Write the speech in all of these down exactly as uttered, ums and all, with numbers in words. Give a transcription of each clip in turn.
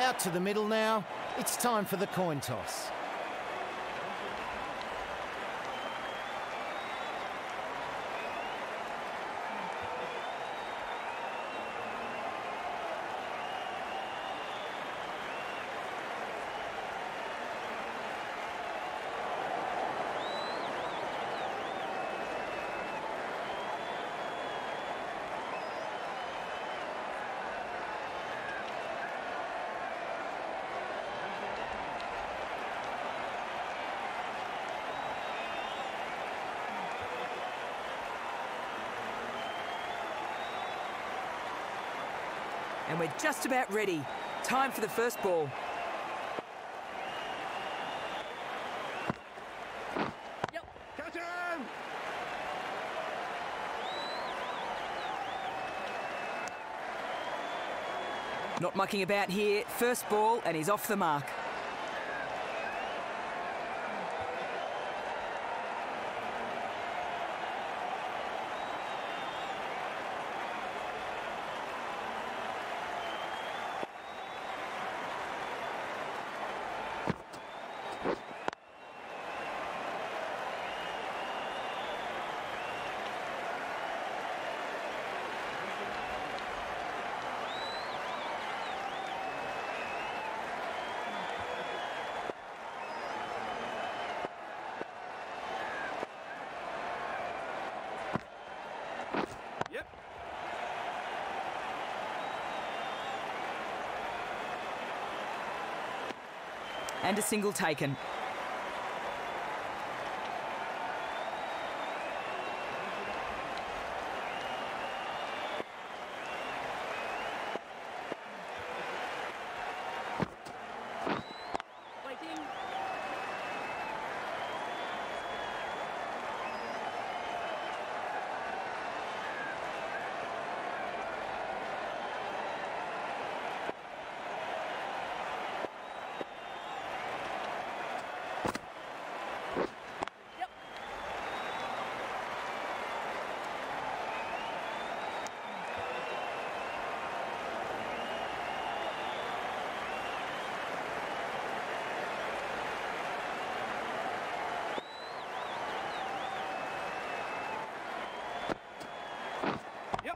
Out to the middle now. It's time for the coin toss. And we're just about ready. Time for the first ball. Yep. Catch him! Not mucking about here. First ball, and he's off the mark. Yep. And a single taken. Waiting. Yep. Yep.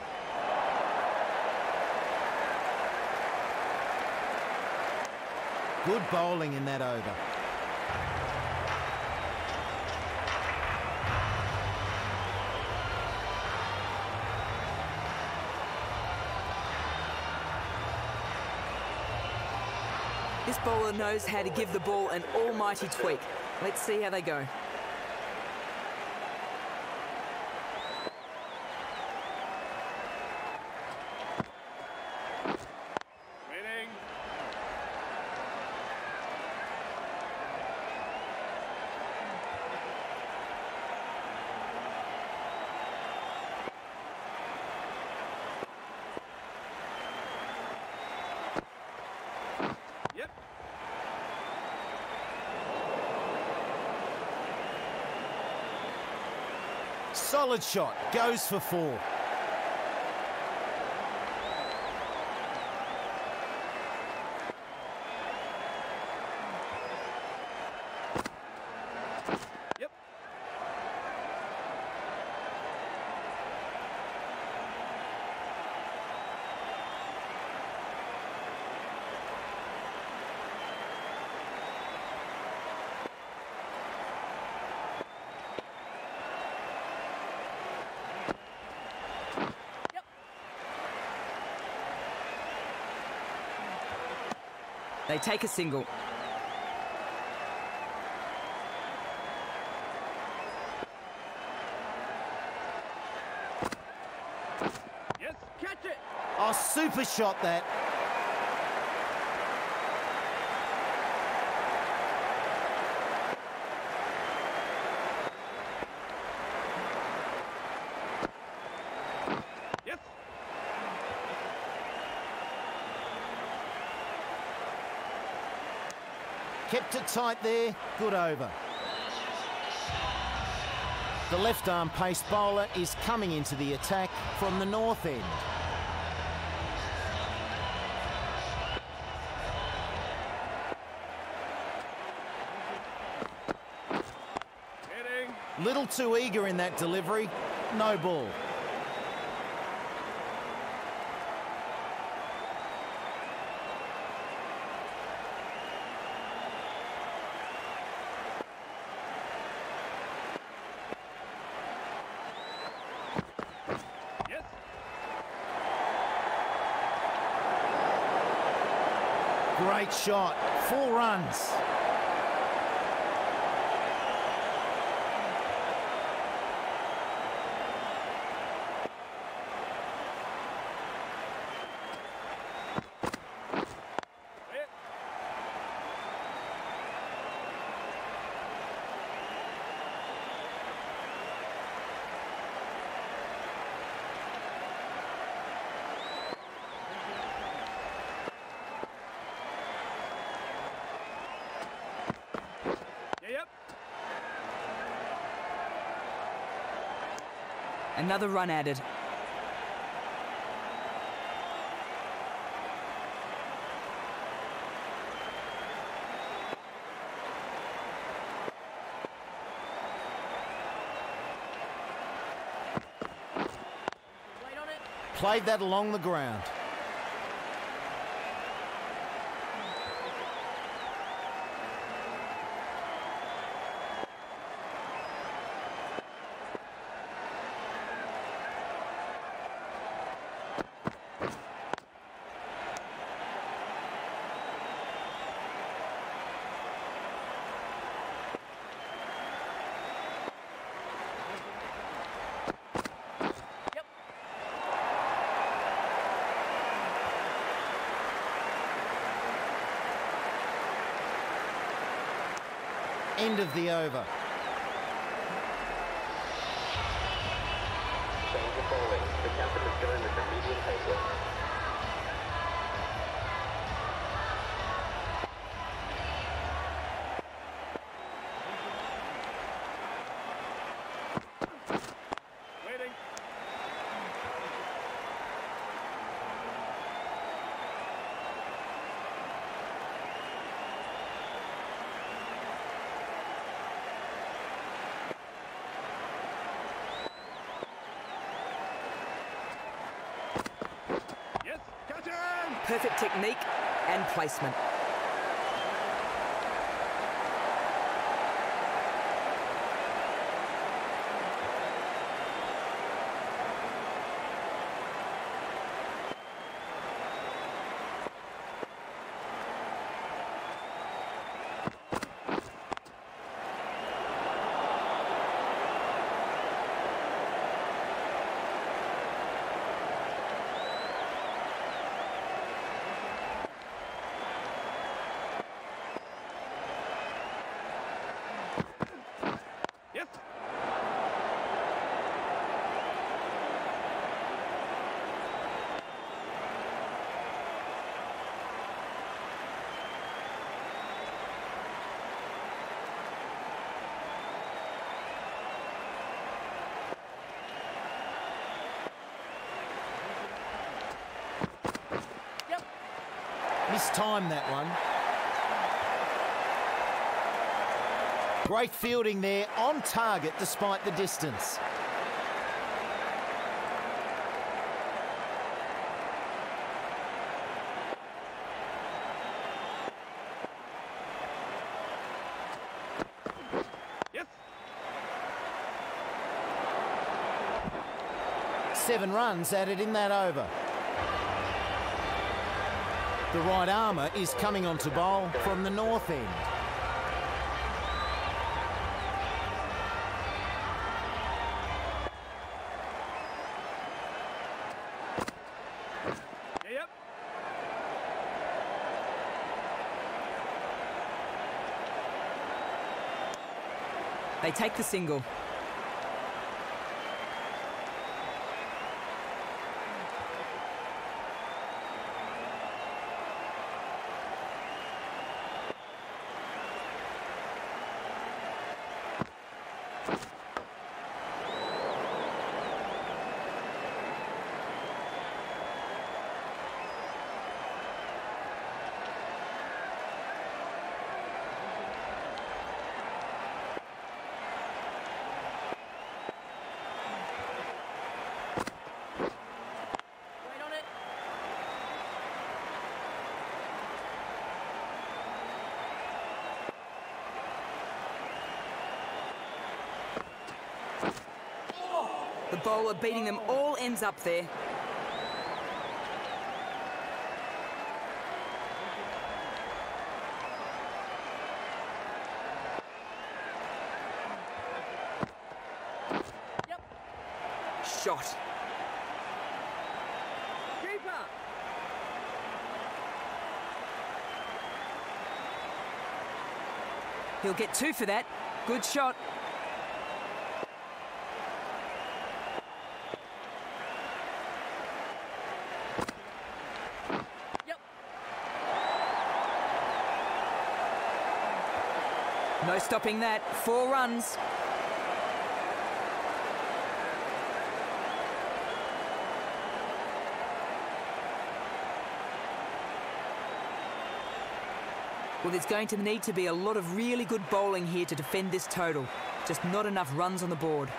Good bowling in that over. This bowler knows how to give the ball an almighty tweak. Let's see how they go. Waiting. Yep. Solid shot. Goes for four. Yep. Yep. They take a single. Yes. Catch it. Oh, super shot that. Yes. Kept it tight there. Good over. The left-arm pace bowler is coming into the attack from the north end. Little too eager in that delivery. No ball. Yes. Great shot. Four runs. Hit. Yeah, yep. Another run added. Wait on it. Played that along the ground. Yep. End of the over. Change of bowling. The captain is going with the medium pacer. Waiting. Yes. Catch him. Perfect technique and placement. Yes. Yep. Mistimed that one. Great fielding there, on target despite the distance. Yes. Seven runs added in that over. The right armour is coming on to bowl from the north end. Yeah, yep. They take the single. bowler beating them all ends up there. Yep. Shot. Keeper. He'll get two for that. Good shot. Yep. No stopping that. Four runs. Well, there's going to need to be a lot of really good bowling here to defend this total. Just not enough runs on the board.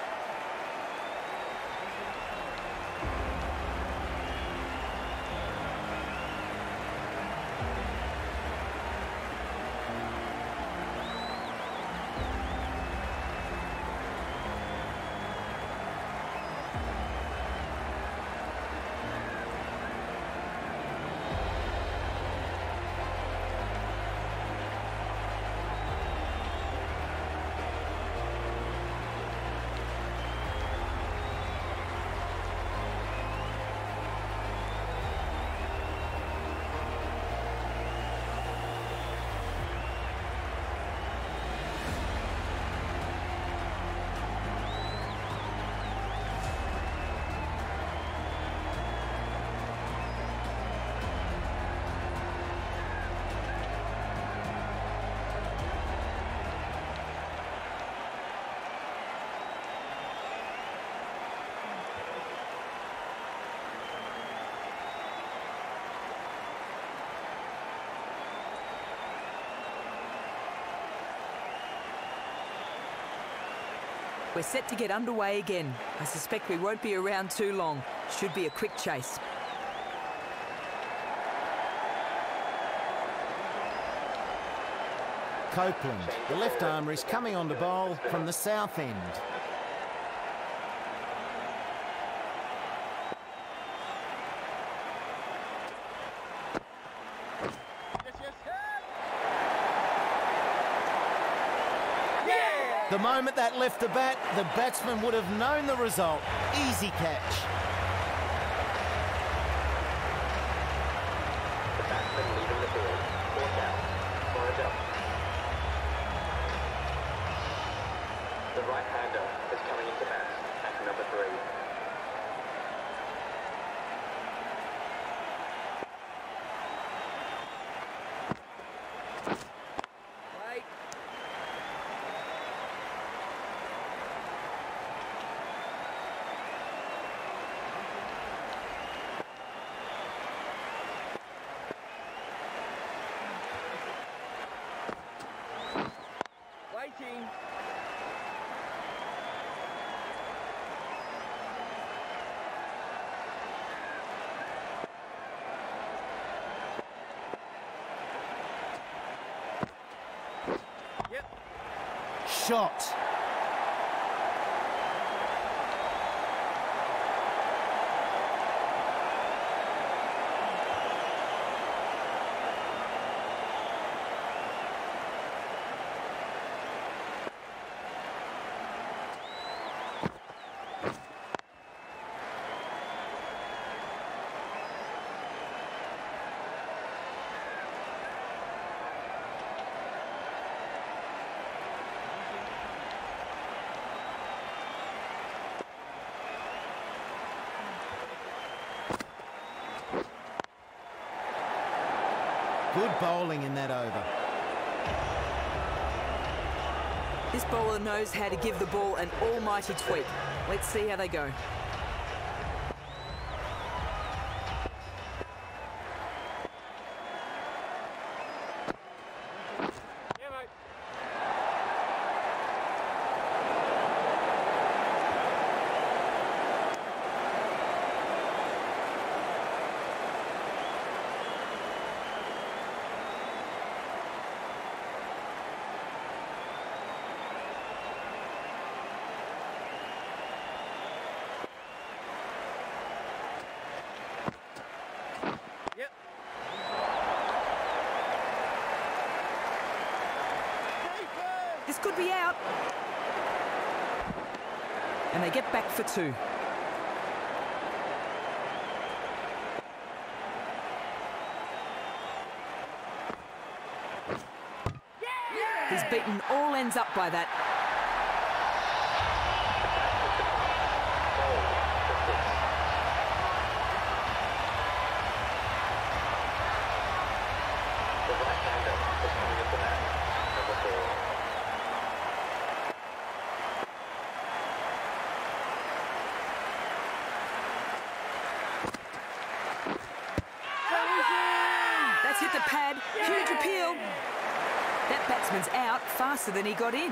We're set to get underway again. I suspect we won't be around too long. Should be a quick chase. Copeland, the left armour, is coming on to bowl from the south end. Yes, yes, The moment that left the bat, the batsman would have known the result. Easy catch. The batsman leaving the field. Four down. For a jump. The right-hander is coming into bat at number three. Wait. Waiting. Yep. Shot. Good bowling in that over. This bowler knows how to give the ball an almighty tweak. Let's see how they go. Yeah, mate. This could be out. And they get back for two. He's beaten all ends up by that. The right-hander is coming into bat, number four. That's hit the pad. Huge appeal. That batsman's out faster than he got in.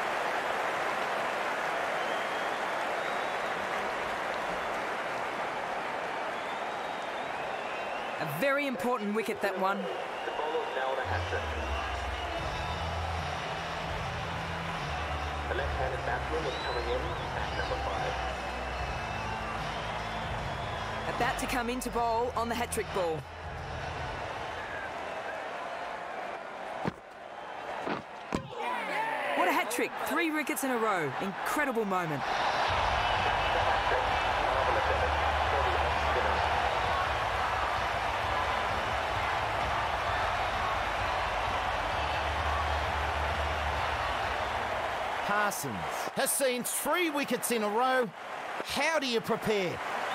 A very important wicket, that one. The bowler nailed a hat-trick. The left-handed batsman is coming in at number five. About to come into bowl on the hat-trick ball. What a hat-trick. Three wickets in a row. Incredible moment. Marvellous effort for the off-spinner. Parsons has seen three wickets in a row. How do you prepare?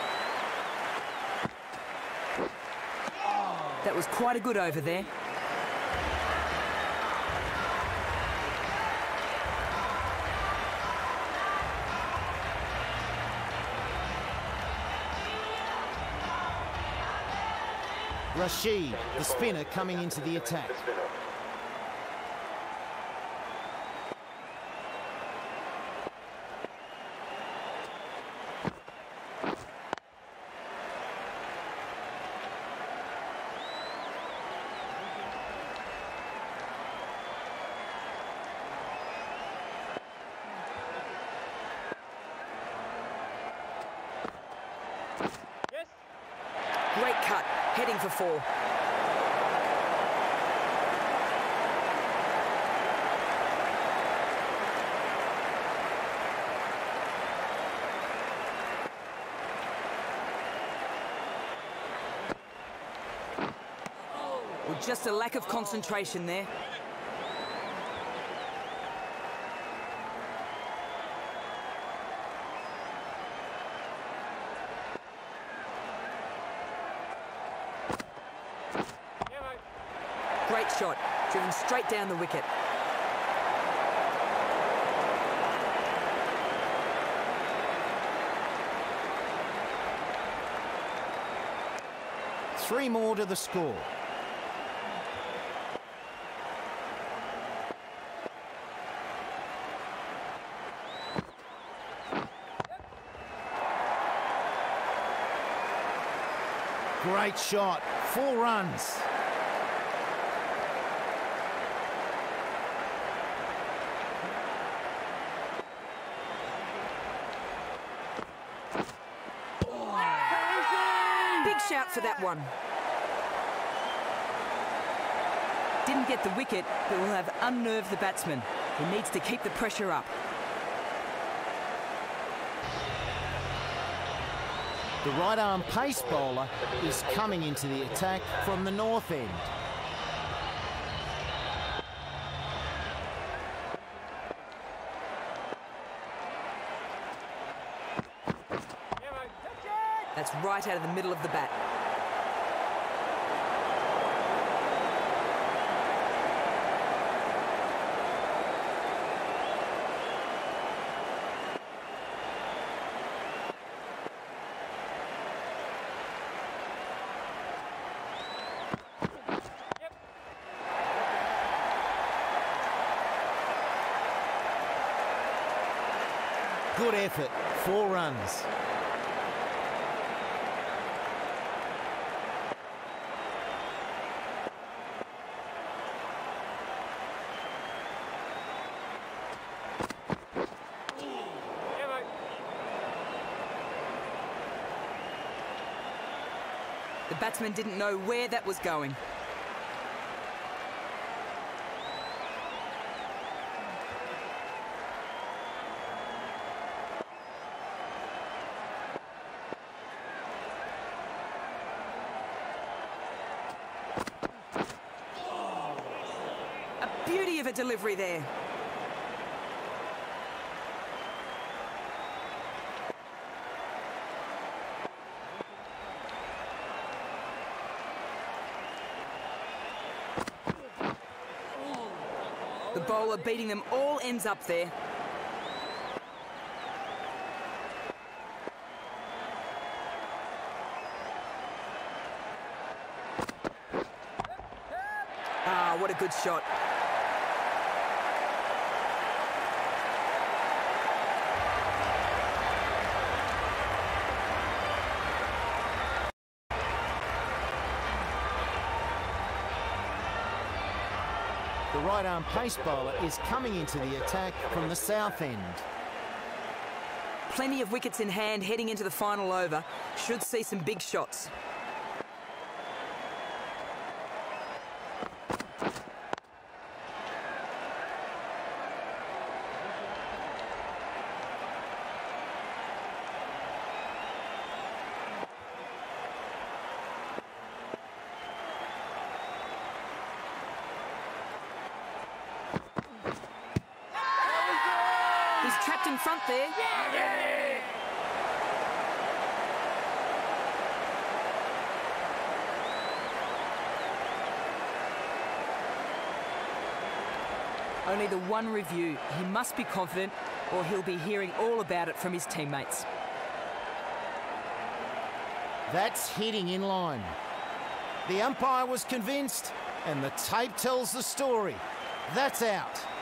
That was quite a good over there. Rashid, the spinner, coming into the attack. The spinner. Yes. Great cut. Heading for four. Well, just a lack of concentration there. Yeah, mate. Great shot. Driven straight down the wicket. Three more to the score. Great shot. Four runs. Big shout for that one. Didn't get the wicket, but will have unnerved the batsman. He needs to keep the pressure up. The right-arm pace bowler is coming into the attack from the north end. Yeah, mate. That's right out of the middle of the bat. Good effort. Four runs. Yeah, mate. The batsman didn't know where that was going. of a delivery there. The bowler beating them all ends up there. Ah, what a good shot. The right-arm pace bowler is coming into the attack from the south end. Plenty of wickets in hand heading into the final over. Should see some big shots. He's trapped in front there. Only the one review. He must be confident or he'll be hearing all about it from his teammates. That's hitting in line. The umpire was convinced, and the tape tells the story. That's out.